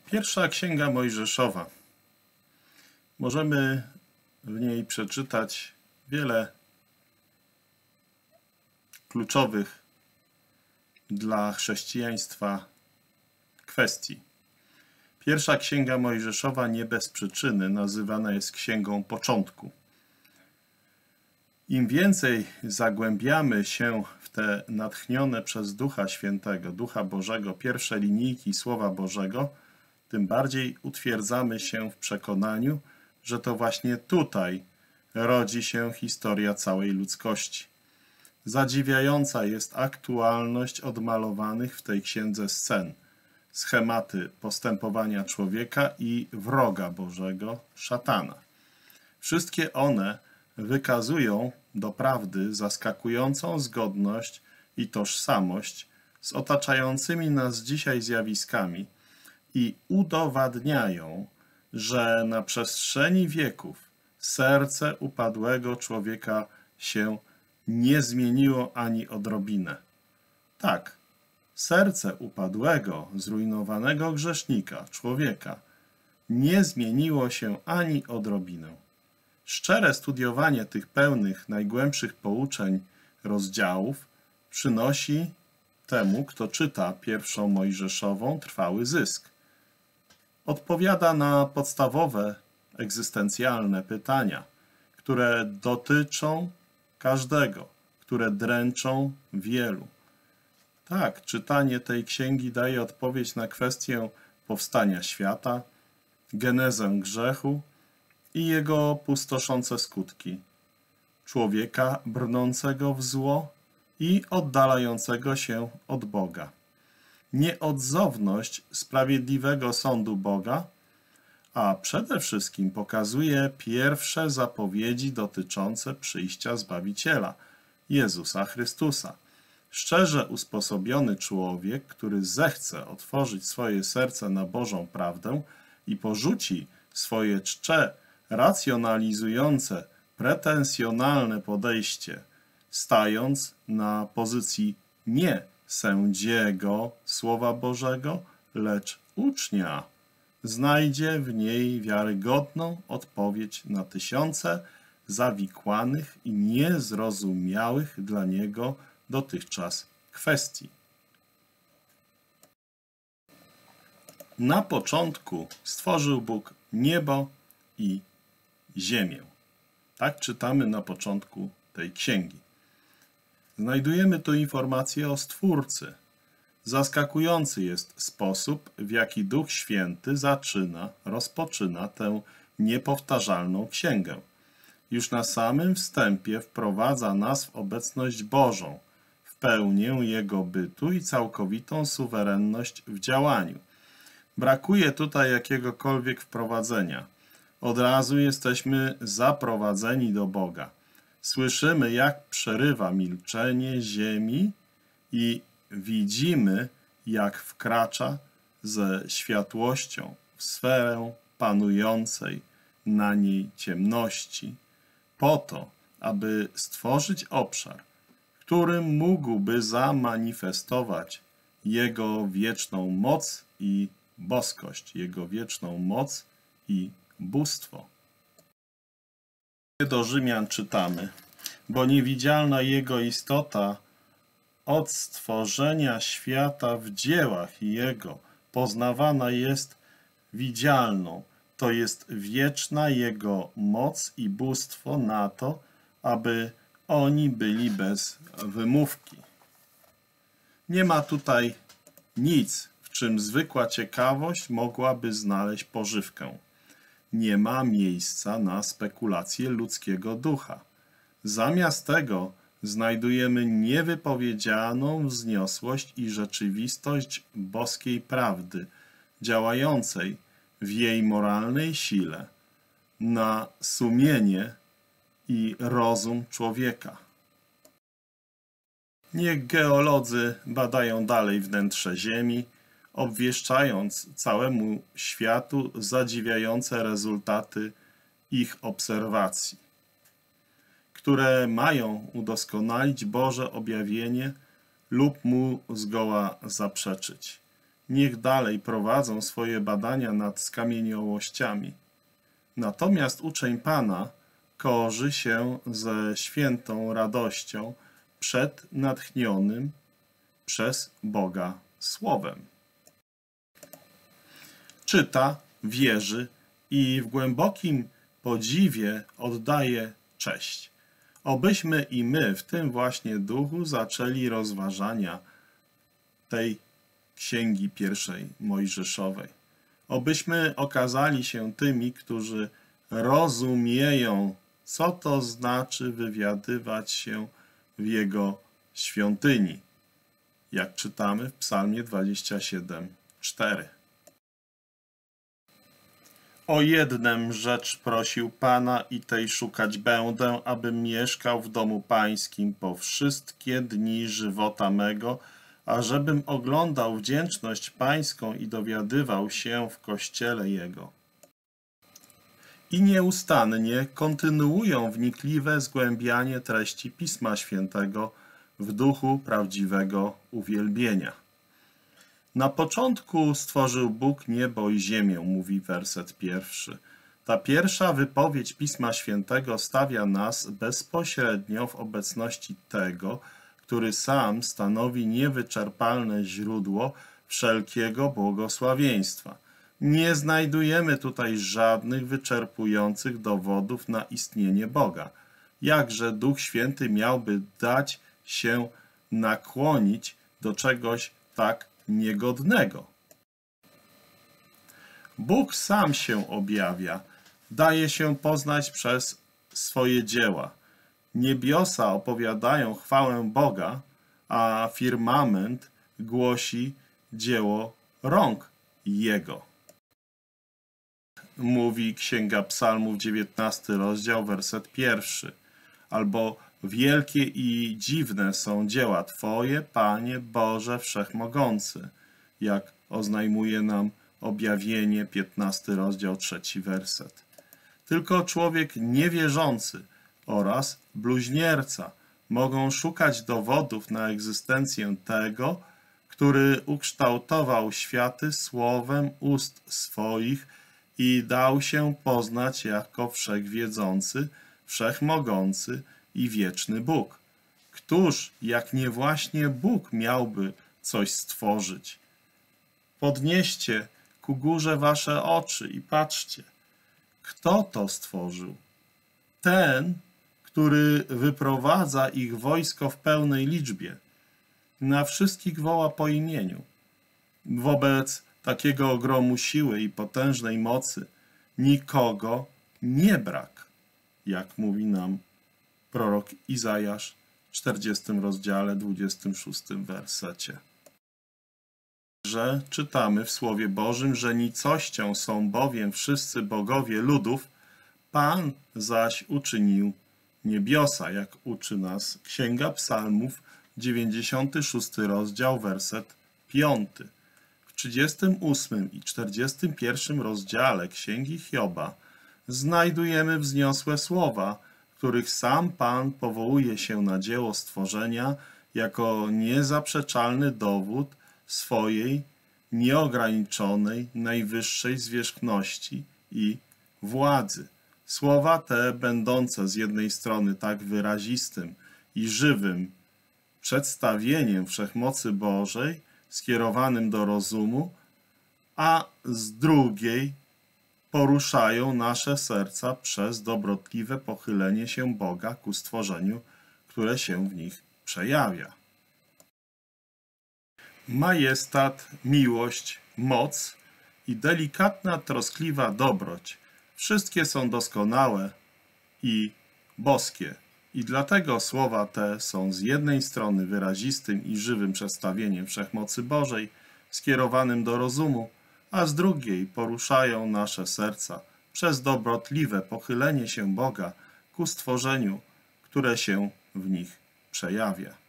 Pierwsza Księga Mojżeszowa. Możemy w niej przeczytać wiele kluczowych dla chrześcijaństwa kwestii. Pierwsza Księga Mojżeszowa nie bez przyczyny nazywana jest Księgą Początku. Im więcej zagłębiamy się w te natchnione przez Ducha Świętego, Ducha Bożego, pierwsze linijki Słowa Bożego, tym bardziej utwierdzamy się w przekonaniu, że to właśnie tutaj rodzi się historia całej ludzkości. Zadziwiająca jest aktualność odmalowanych w tej księdze scen, schematy postępowania człowieka i wroga Bożego, szatana. Wszystkie one wykazują doprawdy zaskakującą zgodność i tożsamość z otaczającymi nas dzisiaj zjawiskami i udowadniają, że na przestrzeni wieków serce upadłego człowieka się nie zmieniło ani odrobinę. Tak, serce upadłego, zrujnowanego grzesznika, człowieka, nie zmieniło się ani odrobinę. Szczere studiowanie tych pełnych, najgłębszych pouczeń rozdziałów przynosi temu, kto czyta pierwszą Mojżeszową, trwały zysk. Odpowiada na podstawowe, egzystencjalne pytania, które dotyczą każdego, które dręczą wielu. Tak, czytanie tej księgi daje odpowiedź na kwestię powstania świata, genezę grzechu i jego pustoszące skutki, człowieka brnącego w zło i oddalającego się od Boga, nieodzowność sprawiedliwego sądu Boga, a przede wszystkim pokazuje pierwsze zapowiedzi dotyczące przyjścia Zbawiciela, Jezusa Chrystusa. Szczerze usposobiony człowiek, który zechce otworzyć swoje serce na Bożą prawdę i porzuci swoje czcze racjonalizujące, pretensjonalne podejście, stając na pozycji nie sędziego Słowa Bożego, lecz ucznia, znajdzie w niej wiarygodną odpowiedź na tysiące zawikłanych i niezrozumiałych dla niego dotychczas kwestii. Na początku stworzył Bóg niebo i ziemię. Tak czytamy na początku tej księgi. Znajdujemy tu informację o Stwórcy. Zaskakujący jest sposób, w jaki Duch Święty rozpoczyna tę niepowtarzalną księgę. Już na samym wstępie wprowadza nas w obecność Bożą, w pełnię Jego bytu i całkowitą suwerenność w działaniu. Brakuje tutaj jakiegokolwiek wprowadzenia. Od razu jesteśmy zaprowadzeni do Boga. Słyszymy, jak przerywa milczenie ziemi i widzimy, jak wkracza ze światłością w sferę panującej na niej ciemności, po to, aby stworzyć obszar, w którym mógłby zamanifestować Jego wieczną moc i boskość, Jego wieczną moc i bóstwo. Do Rzymian czytamy, bo niewidzialna Jego istota od stworzenia świata w dziełach Jego poznawana jest widzialną, to jest wieczna Jego moc i bóstwo na to, aby oni byli bez wymówki. Nie ma tutaj nic, w czym zwykła ciekawość mogłaby znaleźć pożywkę. Nie ma miejsca na spekulacje ludzkiego ducha. Zamiast tego znajdujemy niewypowiedzianą wzniosłość i rzeczywistość boskiej prawdy, działającej w jej moralnej sile na sumienie i rozum człowieka. Niech geolodzy badają dalej wnętrze Ziemi, obwieszczając całemu światu zadziwiające rezultaty ich obserwacji, które mają udoskonalić Boże objawienie lub mu zgoła zaprzeczyć. niech dalej prowadzą swoje badania nad skamieniałościami. Natomiast uczeń Pana korzy się ze świętą radością przed natchnionym przez Boga Słowem. Czyta, wierzy i w głębokim podziwie oddaje cześć. Obyśmy i my w tym właśnie duchu zaczęli rozważania tej Księgi pierwszej Mojżeszowej. Obyśmy okazali się tymi, którzy rozumieją, co to znaczy wywiadywać się w Jego świątyni, jak czytamy w Psalmie 27:4. O jednem rzecz prosił Pana i tej szukać będę, abym mieszkał w domu Pańskim po wszystkie dni żywota mego, ażebym oglądał wdzięczność Pańską i dowiadywał się w Kościele Jego. I nieustannie kontynuują wnikliwe zgłębianie treści Pisma Świętego w duchu prawdziwego uwielbienia. Na początku stworzył Bóg niebo i ziemię, mówi werset 1. Ta pierwsza wypowiedź Pisma Świętego stawia nas bezpośrednio w obecności tego, który sam stanowi niewyczerpalne źródło wszelkiego błogosławieństwa. Nie znajdujemy tutaj żadnych wyczerpujących dowodów na istnienie Boga. Jakże Duch Święty miałby dać się nakłonić do czegoś tak niegodnego? Bóg sam się objawia, daje się poznać przez swoje dzieła. Niebiosa opowiadają chwałę Boga, a firmament głosi dzieło rąk Jego. Mówi Księga Psalmów, 19 rozdział, werset 1. Albo wielkie i dziwne są dzieła Twoje, Panie Boże Wszechmogący, jak oznajmuje nam Objawienie, 15 rozdział, 3 werset. Tylko człowiek niewierzący oraz bluźnierca mogą szukać dowodów na egzystencję tego, który ukształtował światy słowem ust swoich i dał się poznać jako wszechwiedzący, wszechmogący i wieczny Bóg. Któż, jak nie właśnie Bóg, miałby coś stworzyć? Podnieście ku górze wasze oczy i patrzcie, kto to stworzył? Ten, który wyprowadza ich wojsko w pełnej liczbie, na wszystkich woła po imieniu. Wobec takiego ogromu siły i potężnej mocy nikogo nie brak, jak mówi nam prorok Izajasz w 40 rozdziale, 26 wersecie. Że czytamy w Słowie Bożym, że nicością są bowiem wszyscy bogowie ludów, Pan zaś uczynił niebiosa, jak uczy nas Księga Psalmów, 96 rozdział, werset 5. W 38 i 41 rozdziale Księgi Hioba znajdujemy wzniosłe słowa, w których sam Pan powołuje się na dzieło stworzenia jako niezaprzeczalny dowód swojej nieograniczonej, najwyższej zwierzchności i władzy. Słowa te, będące z jednej strony tak wyrazistym i żywym przedstawieniem wszechmocy Bożej, skierowanym do rozumu, a z drugiej poruszają nasze serca przez dobrotliwe pochylenie się Boga ku stworzeniu, które się w nich przejawia. Majestat, miłość, moc i delikatna, troskliwa dobroć wszystkie są doskonałe i boskie. I dlatego słowa te są z jednej strony wyrazistym i żywym przedstawieniem wszechmocy Bożej, skierowanym do rozumu, a z drugiej poruszają nasze serca przez dobrotliwe pochylenie się Boga ku stworzeniu, które się w nich przejawia.